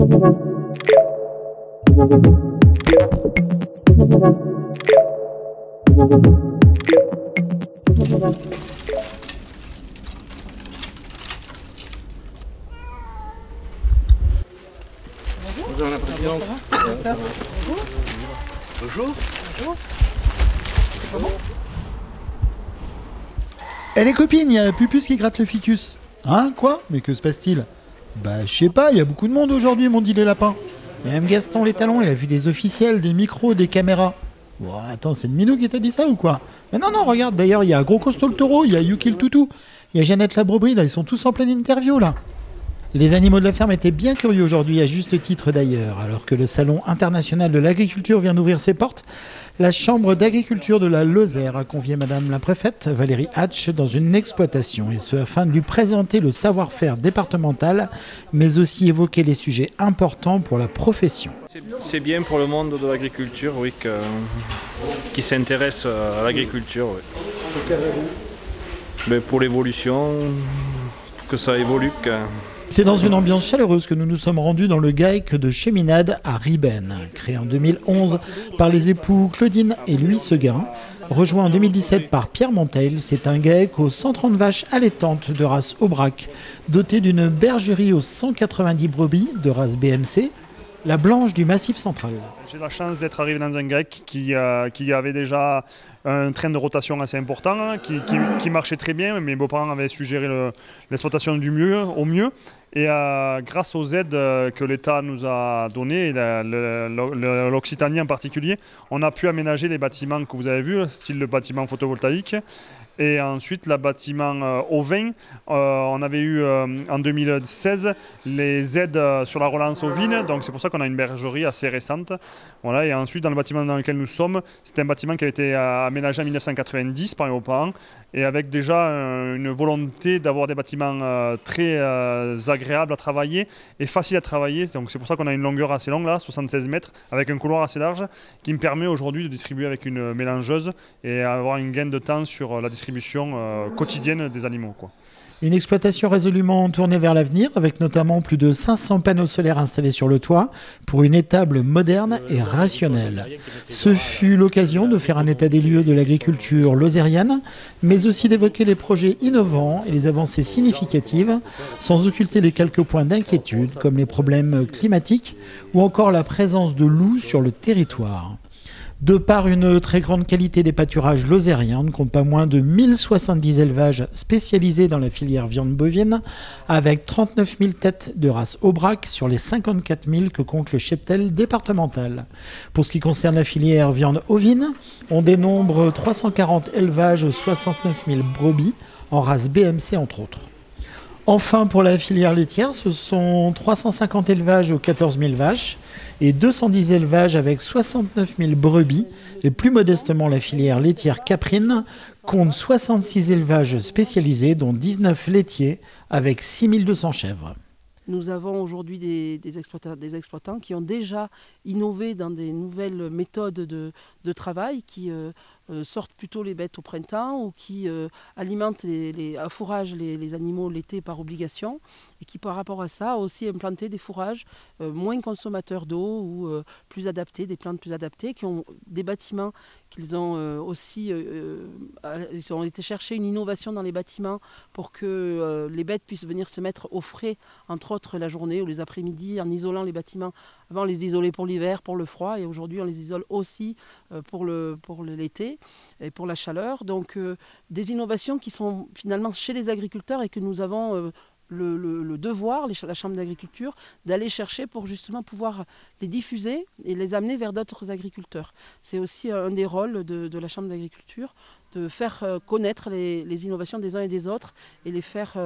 Bonjour la présidente. Bonjour. Bonjour. Eh les copines, il y a Pupus qui gratte le ficus. Hein, quoi? Mais que se passe-t-il? Bah, je sais pas, il y a beaucoup de monde aujourd'hui, m'ont dit les lapins. Et même Gaston les talons, il a vu des officiels, des micros, des caméras. Bon, attends, c'est le Minou qui t'a dit ça ou quoi? Mais non, regarde, d'ailleurs, il y a Gros Costaud le taureau, il y a Yuki le toutou, il y a Jeannette la brebis, là, ils sont tous en pleine interview, là. Les animaux de la ferme étaient bien curieux aujourd'hui, à juste titre d'ailleurs. Alors que le Salon international de l'agriculture vient d'ouvrir ses portes, la Chambre d'agriculture de la Lozère a convié Madame la préfète, Valérie Hatch, dans une exploitation. Et ce, afin de lui présenter le savoir-faire départemental, mais aussi évoquer les sujets importants pour la profession. C'est bien pour le monde de l'agriculture, oui, qui s'intéresse à l'agriculture. Oui. Pour quelle raison? Mais pour l'évolution, pour que ça évolue. C'est dans une ambiance chaleureuse que nous nous sommes rendus dans le GAEC de Cheminade à Ribène. Créé en 2011 par les époux Claudine et Louis Seguin, rejoint en 2017 par Pierre Monteil, c'est un GAEC aux 130 vaches allaitantes de race Aubrac, doté d'une bergerie aux 190 brebis de race BMC, la blanche du Massif central. J'ai la chance d'être arrivé dans un GAEC qui avait déjà un train de rotation assez important, qui marchait très bien. Mes beaux-parents avaient su gérer l'exploitation au mieux. Et grâce aux aides que l'État nous a données, l'Occitanie en particulier, on a pu aménager les bâtiments que vous avez vus, style le bâtiment photovoltaïque. Et ensuite, le bâtiment ovin, on avait eu en 2016 les aides sur la relance ovine, donc c'est pour ça qu'on a une bergerie assez récente. Voilà, et ensuite, dans le bâtiment dans lequel nous sommes, c'était un bâtiment qui a été aménagé en 1990 par mes beaux-parents, et avec déjà une volonté d'avoir des bâtiments très agréables à travailler et faciles à travailler. Donc c'est pour ça qu'on a une longueur assez longue, là, 76 mètres, avec un couloir assez large, qui me permet aujourd'hui de distribuer avec une mélangeuse et avoir une gain de temps sur la distribution quotidienne des animaux, quoi. Une exploitation résolument tournée vers l'avenir, avec notamment plus de 500 panneaux solaires installés sur le toit pour une étable moderne et rationnelle. Ce fut l'occasion de faire un état des lieux de l'agriculture lozérienne, mais aussi d'évoquer les projets innovants et les avancées significatives, sans occulter les quelques points d'inquiétude, comme les problèmes climatiques ou encore la présence de loups sur le territoire. De par une très grande qualité des pâturages lozériens, on ne compte pas moins de 1070 élevages spécialisés dans la filière viande bovine, avec 39 000 têtes de race Aubrac sur les 54 000 que compte le cheptel départemental. Pour ce qui concerne la filière viande ovine, on dénombre 340 élevages aux 69 000 brebis, en race BMC entre autres. Enfin, pour la filière laitière, ce sont 350 élevages aux 14 000 vaches et 210 élevages avec 69 000 brebis. Et plus modestement, la filière laitière caprine compte 66 élevages spécialisés, dont 19 laitiers avec 6 200 chèvres. Nous avons aujourd'hui des exploitants qui ont déjà innové dans des nouvelles méthodes de travail qui sortent plutôt les bêtes au printemps ou qui alimentent à fourrage les animaux l'été par obligation et qui par rapport à ça ont aussi implanté des fourrages moins consommateurs d'eau ou plus adaptés, des plantes plus adaptées, qui ont des bâtiments qu'ils ont aussi ils ont été chercher une innovation dans les bâtiments pour que les bêtes puissent venir se mettre au frais, entre autres la journée ou les après-midi, en isolant les bâtiments. Avant on les isolait pour l'hiver, pour le froid, et aujourd'hui on les isole aussi pour l'été et pour la chaleur. Donc des innovations qui sont finalement chez les agriculteurs et que nous avons le devoir, la Chambre d'agriculture, d'aller chercher pour justement pouvoir les diffuser et les amener vers d'autres agriculteurs. C'est aussi un des rôles de la Chambre d'agriculture, de faire connaître les innovations des uns et des autres et les faire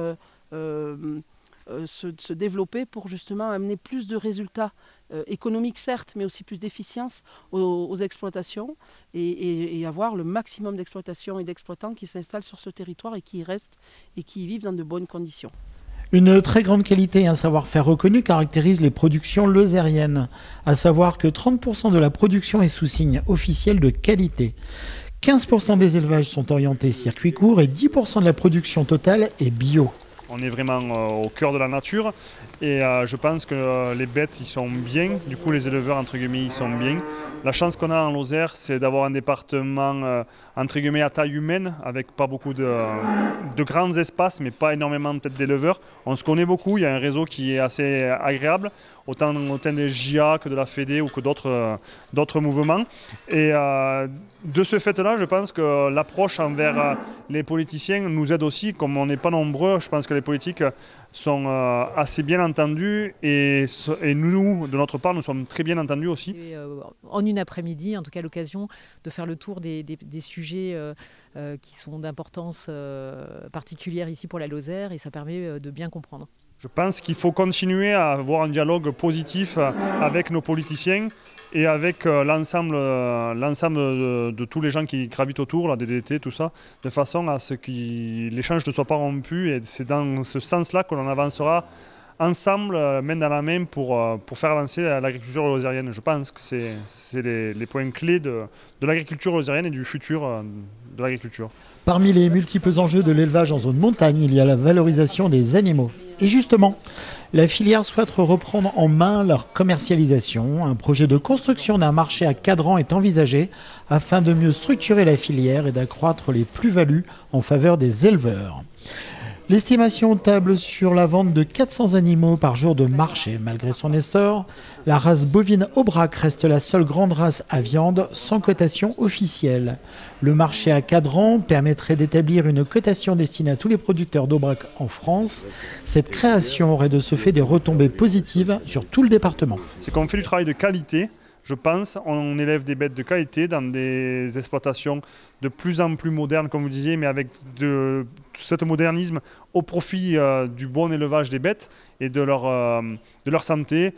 se développer pour justement amener plus de résultats économiques certes, mais aussi plus d'efficience aux exploitations et avoir le maximum d'exploitations et d'exploitants qui s'installent sur ce territoire et qui y restent et qui y vivent dans de bonnes conditions. Une très grande qualité et un savoir-faire reconnu caractérisent les productions lozériennes, à savoir que 30% de la production est sous signe officiel de qualité. 15% des élevages sont orientés circuit court et 10% de la production totale est bio. On est vraiment au cœur de la nature Et je pense que les bêtes, ils sont bien. Du coup, les éleveurs, entre guillemets, ils sont bien. La chance qu'on a en Lozère, c'est d'avoir un département, entre guillemets, à taille humaine, avec pas beaucoup de grands espaces, mais pas énormément peut-être d'éleveurs. On se connaît beaucoup, il y a un réseau qui est assez agréable, autant des JA que de la Fédé ou que d'autres mouvements. Et de ce fait-là, je pense que l'approche envers les politiciens nous aide aussi. Comme on n'est pas nombreux, je pense que les politiques sont assez bien entendus et nous, de notre part, nous sommes très bien entendus aussi. Et, en une après-midi, en tout cas l'occasion de faire le tour des sujets qui sont d'importance particulière ici pour la Lozère, et ça permet de bien comprendre. Je pense qu'il faut continuer à avoir un dialogue positif avec nos politiciens et avec l'ensemble de tous les gens qui gravitent autour, la DDT, tout ça, de façon à ce que l'échange ne soit pas rompu. Et c'est dans ce sens-là que l'on avancera ensemble, main dans la main, pour faire avancer l'agriculture lozérienne. Je pense que c'est les points clés de l'agriculture lozérienne et du futur de l'agriculture. Parmi les multiples enjeux de l'élevage en zone montagne, il y a la valorisation des animaux. Et justement, la filière souhaite reprendre en main leur commercialisation. Un projet de construction d'un marché à cadran est envisagé afin de mieux structurer la filière et d'accroître les plus-values en faveur des éleveurs. L'estimation table sur la vente de 400 animaux par jour de marché. Malgré son essor, la race bovine Aubrac reste la seule grande race à viande sans cotation officielle. Le marché à cadran permettrait d'établir une cotation destinée à tous les producteurs d'Aubrac en France. Cette création aurait de ce fait des retombées positives sur tout le département. C'est qu'on fait du travail de qualité. Je pense, on élève des bêtes de qualité dans des exploitations de plus en plus modernes, comme vous disiez, mais avec ce modernisme au profit du bon élevage des bêtes et de leur santé.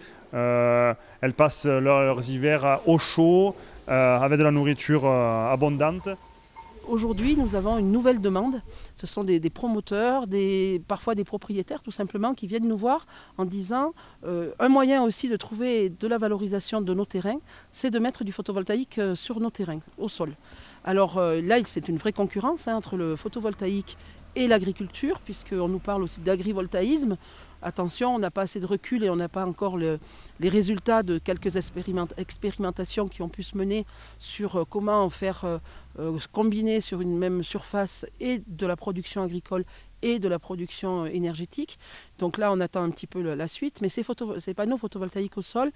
Elles passent leurs hivers au chaud, avec de la nourriture abondante. Aujourd'hui, nous avons une nouvelle demande. Ce sont des promoteurs, parfois des propriétaires tout simplement, qui viennent nous voir en disant un moyen aussi de trouver de la valorisation de nos terrains, c'est de mettre du photovoltaïque sur nos terrains, au sol. Alors là, c'est une vraie concurrence entre le photovoltaïque et l'agriculture, puisqu'on nous parle aussi d'agrivoltaïsme. Attention, on n'a pas assez de recul et on n'a pas encore les résultats de quelques expérimentations qui ont pu se mener sur comment faire combiner sur une même surface et de la production agricole et de la production énergétique. Donc là, on attend un petit peu la suite. Mais ces panneaux photovoltaïques au sol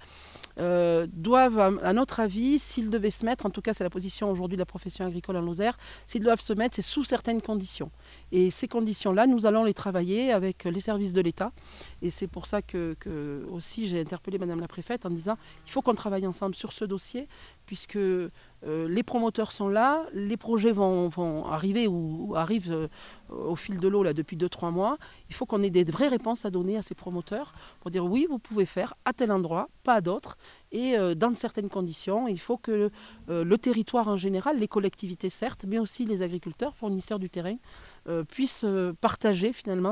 doivent, à notre avis, s'ils devaient se mettre, en tout cas c'est la position aujourd'hui de la profession agricole en Lozère, s'ils doivent se mettre, c'est sous certaines conditions. Et ces conditions-là, nous allons les travailler avec les services de l'État. Et c'est pour ça que aussi j'ai interpellé Madame la Préfète en disant qu'il faut qu'on travaille ensemble sur ce dossier, puisque les promoteurs sont là, les projets vont arriver ou arrivent au fil de l'eau là depuis 2-3 mois. Il faut qu'on ait des vraies réponses à donner à ces promoteurs pour dire oui, vous pouvez faire à tel endroit, pas à d'autres, et dans certaines conditions. Il faut que le territoire en général, les collectivités certes, mais aussi les agriculteurs, fournisseurs du terrain, puissent partager finalement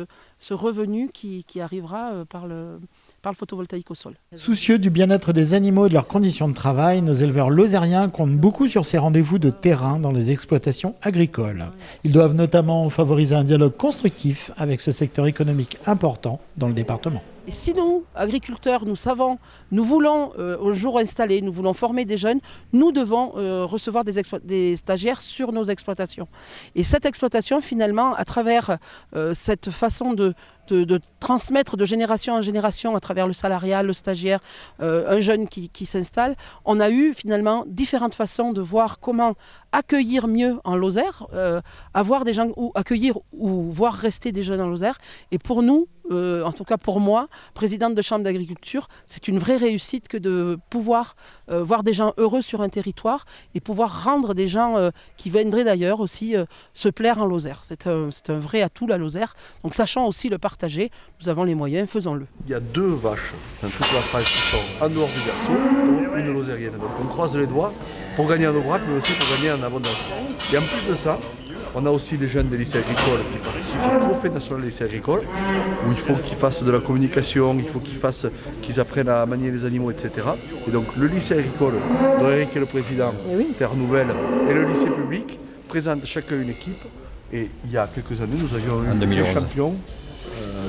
ce revenu qui arrivera par le photovoltaïque au sol. Soucieux du bien-être des animaux et de leurs conditions de travail, nos éleveurs lozériens comptent beaucoup sur ces rendez-vous de terrain dans les exploitations agricoles. Ils doivent notamment favoriser un dialogue constructif avec ce secteur économique important dans le département. Et si nous, agriculteurs, nous voulons au jour installer, nous voulons former des jeunes, nous devons recevoir des stagiaires sur nos exploitations. Et cette exploitation, finalement, à travers cette façon de transmettre de génération en génération à travers le salariat, le stagiaire, un jeune qui s'installe, on a eu finalement différentes façons de voir comment accueillir mieux en Lozère, avoir des gens ou accueillir ou voir rester des jeunes en Lozère. Et pour nous, en tout cas pour moi, présidente de chambre d'agriculture, c'est une vraie réussite que de pouvoir voir des gens heureux sur un territoire et pouvoir rendre des gens qui viendraient d'ailleurs aussi se plaire en Lozère. C'est un vrai atout la Lozère. Donc sachant aussi le partager, nous avons les moyens, faisons-le. Il y a 2 vaches dans toute la France qui sont en dehors du berceau, dont une lozérienne. Donc on croise les doigts pour gagner en Aubrac, mais aussi pour gagner en abondance. Et en plus de ça, on a aussi des jeunes des lycées agricoles qui participent au Trophée national des lycées agricoles, où il faut qu'ils fassent de la communication, il faut qu'ils apprennent à manier les animaux, etc. Et donc le lycée agricole, dont Eric est le président, Terre Nouvelle, et le lycée public présentent chacun une équipe. Et il y a quelques années, nous avions eu des champions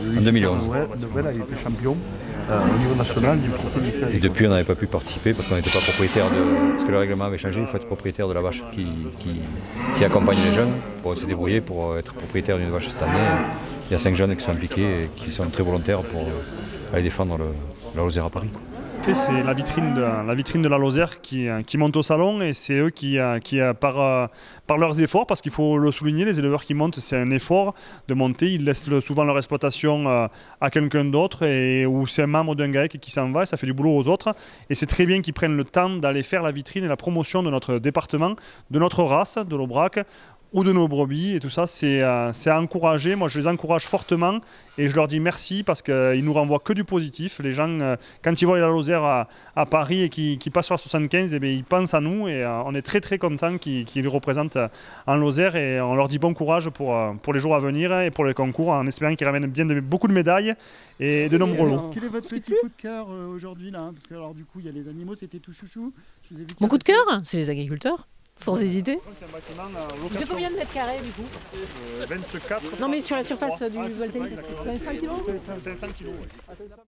le lycée 2011. Noël a été champion au niveau national du profil lycée agricole. Et depuis, on n'avait pas pu participer parce qu'on n'était pas propriétaire de... Parce que le règlement avait changé, il faut être propriétaire de la vache qui accompagne les jeunes pour se débrouiller, pour être propriétaire d'une vache cette année. Il y a 5 jeunes qui sont impliqués et qui sont très volontaires pour aller défendre la Lozère à Paris. C'est la vitrine de la Lozère qui monte au salon, et c'est eux qui par leurs efforts, parce qu'il faut le souligner, les éleveurs qui montent, c'est un effort de monter. Ils laissent souvent leur exploitation à quelqu'un d'autre, ou c'est un membre d'un GAEC qui s'en va et ça fait du boulot aux autres. Et c'est très bien qu'ils prennent le temps d'aller faire la vitrine et la promotion de notre département, de notre race, de l'Aubrac, ou de nos brebis, et tout ça, c'est à encourager. Moi, je les encourage fortement et je leur dis merci parce qu'ils nous renvoient que du positif. Les gens, quand ils voient la Lozère à Paris et qu'ils passent sur la 75, eh bien, ils pensent à nous, et on est très très contents qu'ils les représentent en Lozère, et on leur dit bon courage pour les jours à venir et pour les concours, en espérant qu'ils ramènent beaucoup de médailles et de nombreux lots. Quel est votre petit coup de cœur aujourd'hui là? Parce que alors du coup, il y a les animaux, c'était tout chouchou. Je vous ai vu Mon coup de cœur, c'est les agriculteurs. Sans hésiter. Il fait combien de mètres carrés du coup? 24. Non mais sur la surface du voltaïque. C'est 5 kilos.